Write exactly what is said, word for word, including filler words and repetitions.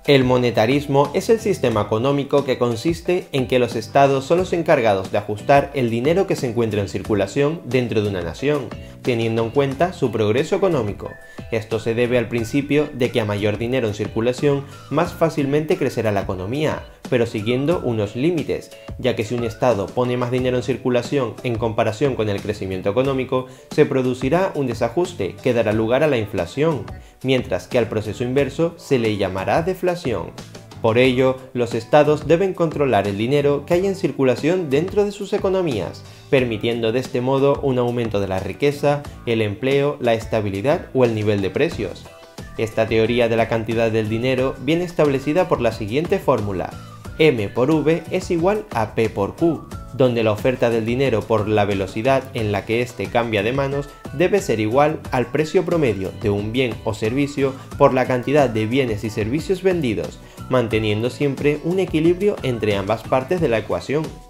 El monetarismo es el sistema económico que consiste en que los estados son los encargados de ajustar el dinero que se encuentra en circulación dentro de una nación, teniendo en cuenta su progreso económico. Esto se debe al principio de que a mayor dinero en circulación, más fácilmente crecerá la economía, pero siguiendo unos límites, ya que si un estado pone más dinero en circulación en comparación con el crecimiento económico, se producirá un desajuste que dará lugar a la inflación, mientras que al proceso inverso se le llamará deflación. Por ello, los estados deben controlar el dinero que hay en circulación dentro de sus economías, permitiendo de este modo un aumento de la riqueza, el empleo, la estabilidad o el nivel de precios. Esta teoría de la cantidad del dinero viene establecida por la siguiente fórmula: M por V es igual a P por Q, donde la oferta del dinero por la velocidad en la que éste cambia de manos debe ser igual al precio promedio de un bien o servicio por la cantidad de bienes y servicios vendidos, manteniendo siempre un equilibrio entre ambas partes de la ecuación.